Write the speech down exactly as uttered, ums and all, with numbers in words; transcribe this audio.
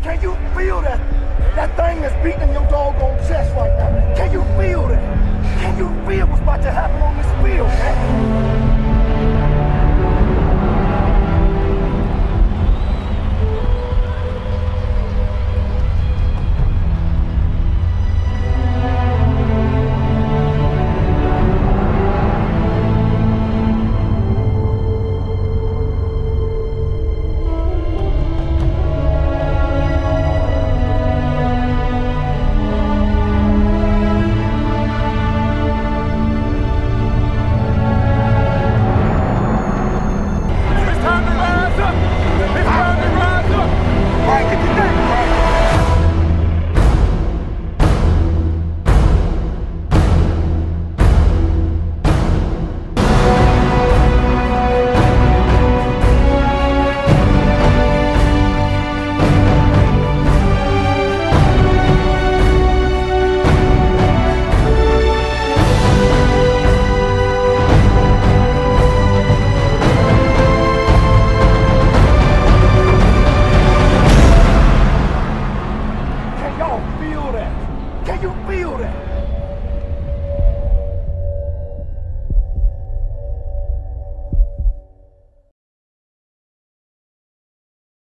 Can you feel that? That thing that's beating in your doggone chest right now. Can you feel that? Can you feel what's about to happen on this field, man?